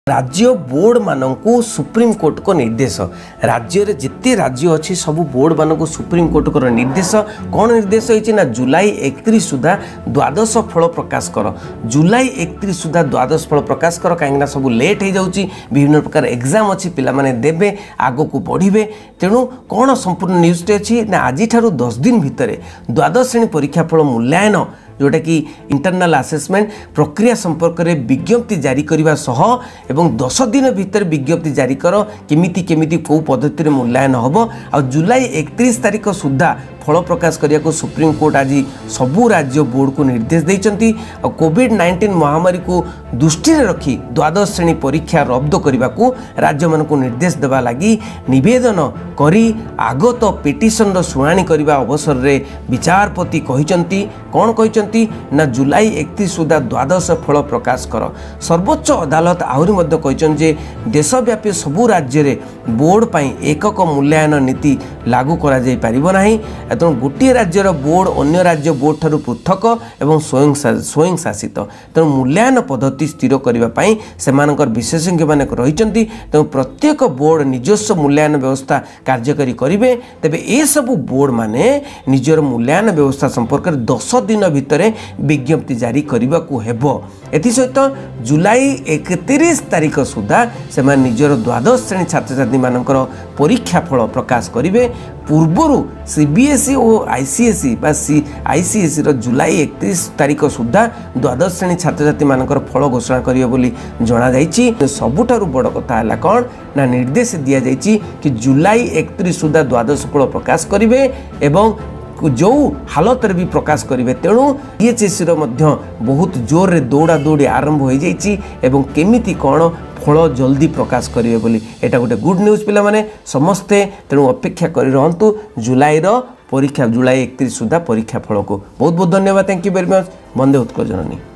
राज्य बोर्ड मानू supreme court को निर्देश राज्य रे जिते राज्य अच्छी सबू बोर्ड मानू सुप्रीम कोर्ट को निर्देश कौन निर्देश होती ना जुलाई 31 सुधा द्वादश फल प्रकाश कर जुलाई 31 सुधा द्वादश फल प्रकाश कर कहीं सब लेट हो जाऊँगी विभिन्न प्रकार एग्जाम अच्छी पिला माने देबे आगो को बढ़े तेणु कौन संपूर्ण न्यूज़टे अच्छी ना आज 10 दिन भितर द्वादश श्रेणी परीक्षा फल मूल्यांकन जोटा कि इंटरनल असेसमेंट प्रक्रिया संपर्क में विज्ञप्ति जारी करने सह एवं 10 दिन भितर विज्ञप्ति जारी कर केमिति केमिति कौ पद्धति मूल्यांकन हम आ जुलाई 31 तारीख सुधा फल प्रकाश करने को सुप्रीम कोर्ट आज सबू राज्य बोर्ड को निर्देश देइचंती और कोविड-19 महामारी को दृष्टि रखी द्वादश श्रेणी परीक्षा रद्द करने को राज्य मान को निर्देश देवा लगी निवेदन करी आगत पिटिशन शुणाणी करने अवसर में विचारपति कहिचंती कौन कहिचंती ना जुलाई 31 सुधा द्वादश फल प्रकाश कर सर्वोच्च अदालत आहरी मध्य कहिचन जे देशव्यापी सबू राज्य रे बोर्ड पई एकक मूल्यांकन नीति लागू करा जाई परिबो नाही तेणु गोटे राज्यर बोर्ड अन्य राज्य बोर्ड ठारू पृथक एवं स्वयं शासित तेणु मूल्यांकन पद्धति स्थिर करने से विशेषज्ञ मान रही तेणु प्रत्येक बोर्ड निजस्व मूल्यांकन व्यवस्था कार्यकारी करेंगे तेबे ये सबू बोर्ड माने निजर मूल्यांकन व्यवस्था संपर्क में 10 दिन भितर विज्ञप्ति जारी करने को हेबो एसत जुलाई 31 तारीख सुधा से निजर द्वादश श्रेणी छात्र छात्री मानकर परीक्षा फल प्रकाश करेंगे पूर्वर सीबीएसई और आईसीएसई आईसीएसई जुलाई 31 तारीख सुधा द्वादश श्रेणी छात्र छात्री मानकर फल घोषणा करिवे बोली जणा जाइछि सबुठारु बड़ कथा है कौन ना निर्देश दिया जाइछि कि जुलाई 31 सुधा द्वादश फल प्रकाश करेंगे एवं जो हालत भी प्रकाश करेंगे तेणु ईएचएससी बहुत जोर रे दौड़ा दौड़ी आरंभ हो जाइछि एवं केमिति कौन फल जल्दी प्रकाश करेंगे बोली एटा गोटे गुड न्यूज पिला माने समस्ते तेणु अपेक्षा करी रहंतु जुलाई परीक्षा जुलाई 31 सुधा परीक्षा फल को बहुत बहुत धन्यवाद थैंक यू वेरी मच वंदे उत्कल जननी।